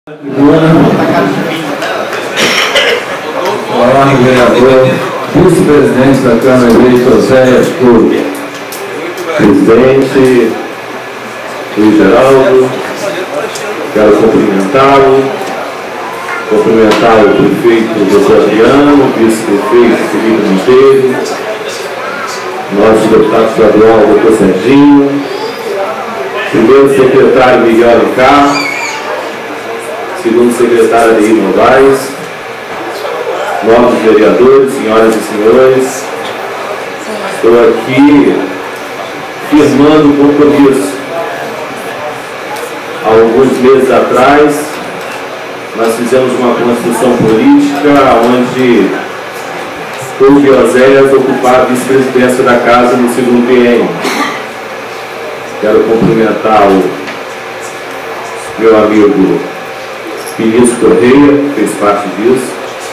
Olá, vereador, vice-presidente da Câmara eleito Oséias Couto, presidente Luiz Geraldo, quero cumprimentá-lo, cumprimentar o prefeito Dr. Adriano, o vice-prefeito Felipe Monteiro, nosso deputado estadual Dr. Serginho, primeiro secretário Miguel Alencar, segundo secretário Adeir Novaes, novos vereadores, senhoras e senhores, estou aqui firmando o compromisso. Há alguns meses atrás, nós fizemos uma construção política onde houve Oséias ocupar a vice-presidência da Casa no segundo biênio. Quero cumprimentar o meu amigo Vinícius Correia, que fez parte disso,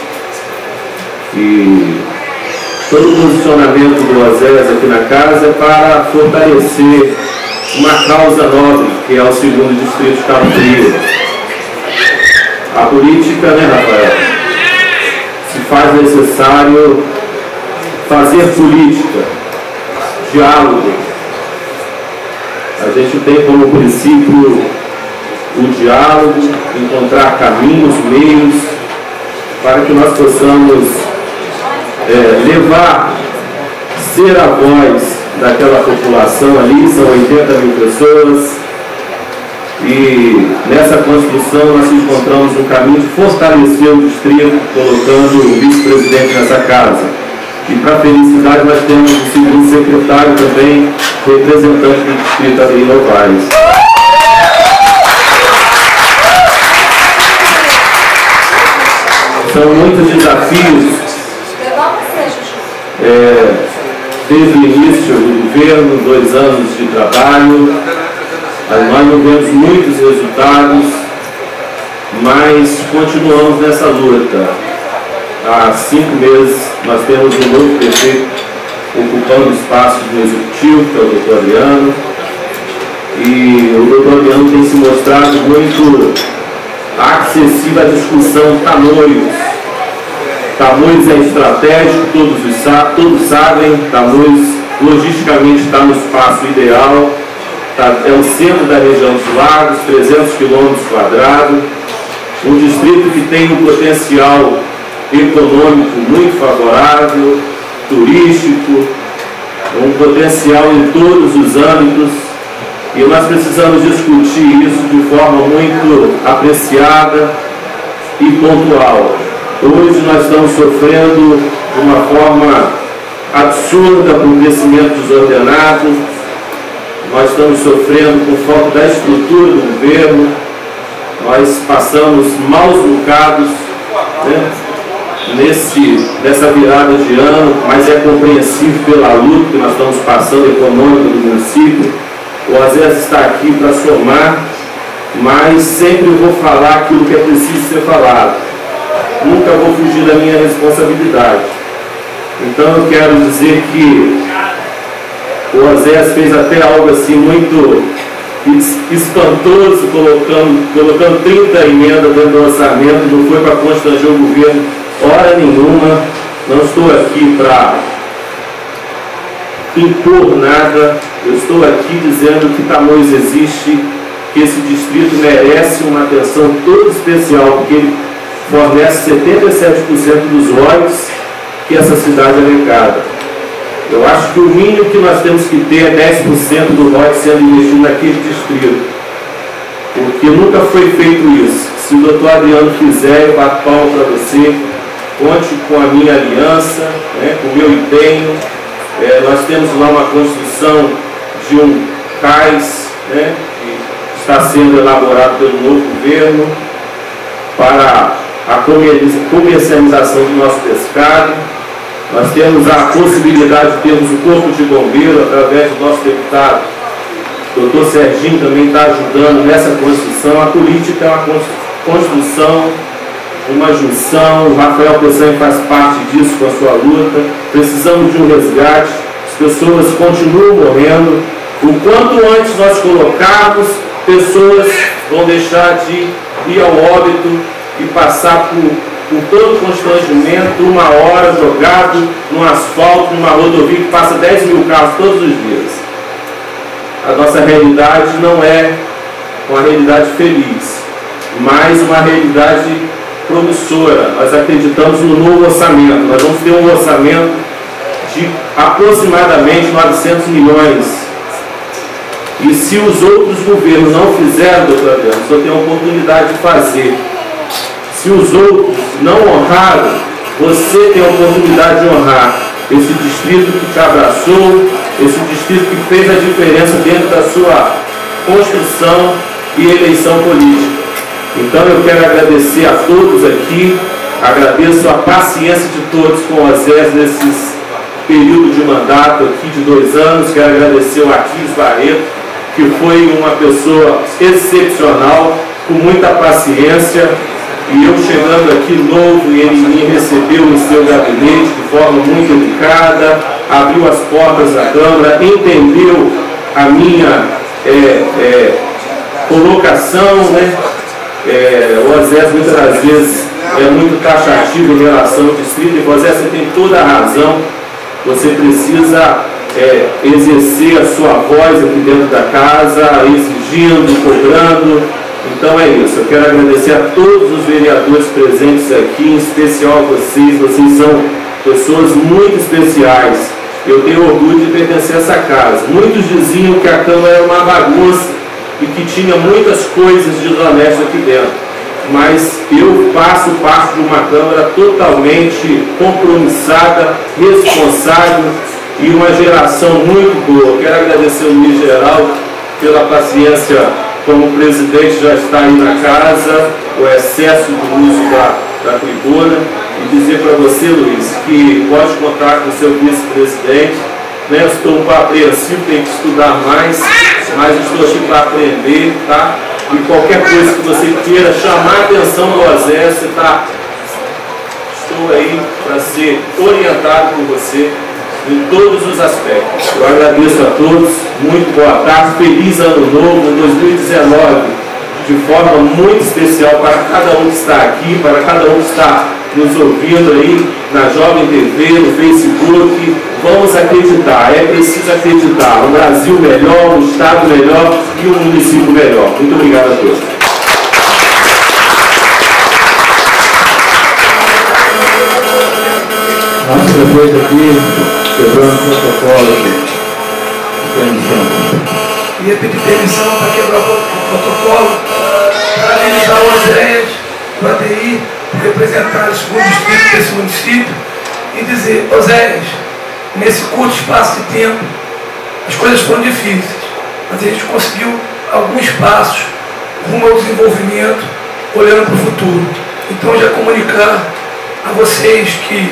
e todo o posicionamento do Oséias aqui na casa é para fortalecer uma causa nobre, que é o segundo distrito de Cabo Frio. A política, né, Rafael, se faz necessário fazer política, diálogo. A gente tem como princípio o diálogo, encontrar caminhos, meios, para que nós possamos levar, ser a voz daquela população ali, são 80 mil pessoas, e nessa construção nós encontramos um caminho de fortalecer o distrito, colocando o vice-presidente nessa casa. E para felicidade nós temos o segundo secretário também, representante do distrito Adeir Novaes. São muitos desafios desde o início do governo, 2 anos de trabalho, nós não vemos muitos resultados, mas continuamos nessa luta. Há 5 meses nós temos um novo prefeito ocupando espaços no executivo, que é o Dr. Adriano, e o Dr. Adriano tem se mostrado muito acessível à discussão. Tamoios é estratégico, todos sabem, Tamoios logisticamente está no espaço ideal, é o centro da região dos lagos, 300 km², um distrito que tem um potencial econômico muito favorável, turístico, um potencial em todos os âmbitos, e nós precisamos discutir isso de forma muito apreciada e pontual. Hoje nós estamos sofrendo de uma forma absurda por um crescimento desordenado, nós estamos sofrendo por falta da estrutura do governo, nós passamos maus bocados, né, nessa virada de ano, mas é compreensível pela luta que nós estamos passando econômica do município. O Oséias está aqui para somar, mas sempre eu vou falar aquilo que é preciso ser falado. Nunca vou fugir da minha responsabilidade. Então eu quero dizer que o Oséias fez até algo assim muito espantoso, colocando 30 emendas dentro do orçamento, não foi para constranger o governo hora nenhuma. Não estou aqui para impor nada, eu estou aqui dizendo que Tamoios existe, que esse distrito merece uma atenção toda especial, porque ele fornece 77% dos royalties que essa cidade arrecada. Eu acho que o mínimo que nós temos que ter é 10% do royalties sendo investido naquele distrito, porque nunca foi feito isso. Se o doutor Adriano fizer, eu bato palma para você, conte com a minha aliança, né, com o meu empenho. Nós temos lá uma construção de um cais, né, que está sendo elaborado pelo novo governo para a comercialização do nosso pescado. Nós temos a possibilidade de termos o corpo de bombeiro através do nosso deputado Dr. Serginho, também está ajudando nessa construção. A política é uma construção, uma junção. O Rafael Pessanha faz parte disso com a sua luta. Precisamos de um resgate. As pessoas continuam morrendo. O quanto antes nós colocarmos, pessoas vão deixar de ir ao óbito e passar por todo o constrangimento, 1 hora jogado no asfalto, numa rodovia que passa 10 mil carros todos os dias. A nossa realidade não é uma realidade feliz, mas uma realidade promissora. Nós acreditamos no novo orçamento. Nós vamos ter um orçamento de aproximadamente 900 milhões. E se os outros governos não fizeram, doutor Adriano, só tem a oportunidade de fazer. Se os outros não honraram, você tem a oportunidade de honrar esse distrito que te abraçou, esse distrito que fez a diferença dentro da sua construção e eleição política. Então eu quero agradecer a todos aqui, agradeço a paciência de todos com o Osés nesses período de mandato aqui de 2 anos, quero agradecer o Aquiles Barreto, que foi uma pessoa excepcional, com muita paciência, e eu chegando aqui novo, e ele me recebeu em seu gabinete de forma muito educada, abriu as portas da Câmara, entendeu a minha colocação, né? O Osés muitas das vezes é muito taxativo em relação ao distrito, e Osés, você tem toda a razão, você precisa exercer a sua voz aqui dentro da casa, exigindo, cobrando. Então é isso, eu quero agradecer a todos os vereadores presentes aqui, em especial a vocês são pessoas muito especiais. Eu tenho orgulho de pertencer a essa casa. Muitos diziam que a Câmara era uma bagunça e que tinha muitas coisas desonestas aqui dentro, mas eu faço parte de uma Câmara totalmente compromissada, responsável e uma geração muito boa. Quero agradecer ao Luiz Geraldo pela paciência como presidente, já está aí na casa, o excesso do uso da tribuna, e dizer para você, Luiz, que pode contar com o seu vice-presidente, né? Eu estou um pouco apreensivo, tenho que estudar mais, mas estou aqui para aprender, tá? E qualquer coisa que você queira chamar a atenção do Osés, estou aí para ser orientado por você em todos os aspectos. Eu agradeço a todos, muito boa tarde, feliz ano novo, 2019, de forma muito especial para cada um que está aqui, para cada um que está nos ouvindo aí na Jovem TV, no Facebook. Vamos acreditar, é preciso acreditar, um Brasil melhor, um Estado melhor e um município melhor. Muito obrigado a todos. Nosso prefeito aqui, quebrando o protocolo aqui. Ia pedir permissão para quebrar o protocolo, parabenizar o Osés, o ADI, por representar o segundo distrito desse município, e dizer, Osés, nesse curto espaço de tempo, as coisas foram difíceis, mas a gente conseguiu alguns passos rumo ao desenvolvimento, olhando para o futuro. Então, já comunicar a vocês que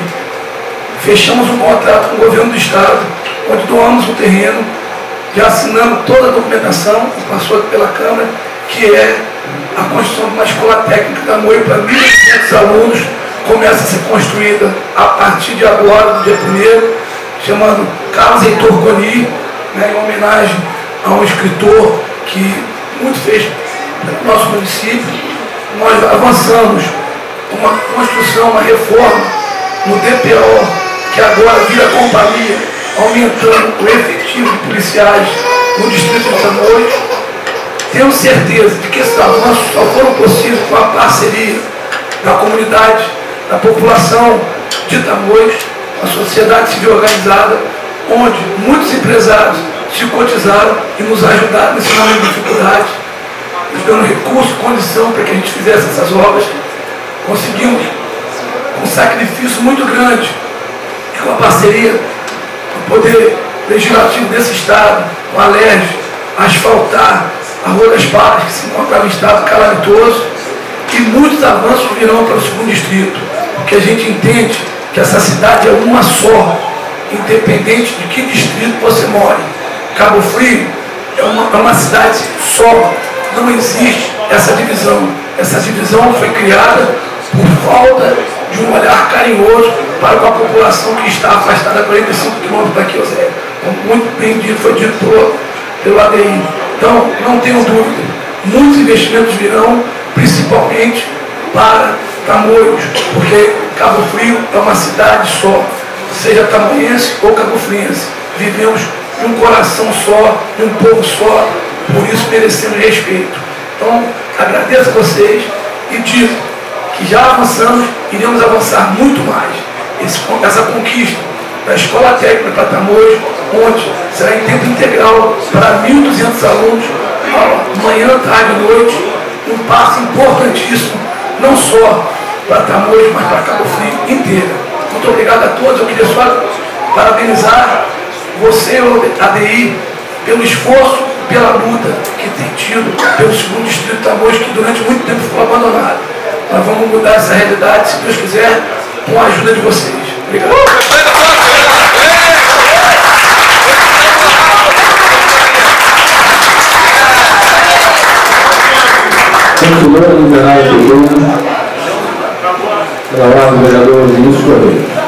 fechamos um contrato com o governo do Estado, onde doamos o terreno, já assinamos toda a documentação, que passou pela Câmara, que é a construção de uma escola técnica da Moio para 1.500 alunos, começa a ser construída a partir de agora, do dia 1º, chamando Carlos Heitor Coni, né, em homenagem a um escritor que muito fez no nosso município. Nós avançamos com uma construção, uma reforma no DPO, que agora vira companhia, aumentando o efetivo de policiais no distrito de Tamoios. Tenho certeza de que esses avanços só foram possíveis com a parceria da comunidade, da população de Tamoios, a sociedade civil organizada, onde muitos empresários se cotizaram e nos ajudaram nesse momento de dificuldade, nos dando recurso, condição para que a gente fizesse essas obras. Conseguimos, com um sacrifício muito grande, e com a parceria do Poder Legislativo desse Estado, com a LERJ, asfaltar a Rua das Barras, que se encontrava em estado calamitoso, e muitos avanços virão para o segundo distrito, porque a gente entende que essa cidade é uma só, independente de que distrito você mora. Cabo Frio é uma cidade só, não existe essa divisão. Essa divisão foi criada por falta de um olhar carinhoso para com a população que está afastada a 45 quilômetros daqui, Osés. Como muito bem dito, foi dito pelo ADI. Então, não tenham dúvida, muitos investimentos virão principalmente para Tamoios, porque Cabo Frio é uma cidade só, seja tamoiense ou cabofriense. Vivemos de um coração só, de um povo só, por isso merecemos respeito. Então, agradeço a vocês e digo que já avançamos, iremos avançar muito mais. Essa conquista da Escola Técnica para Tamoios, onde será em tempo integral para 1.200 alunos, manhã, tarde e noite, um passo importantíssimo, não só para Tamoios, mas para Cabo Frio inteira. Muito obrigado a todos. Eu queria só parabenizar você, ADI, pelo esforço, pela luta que tem tido pelo segundo distrito de Tamoios, que durante muito tempo ficou abandonado. Nós vamos mudar essa realidade, se Deus quiser, com a ajuda de vocês. Obrigado. Continuando a liberar a tribuna, pela ordem do vereador Vinícius Correia.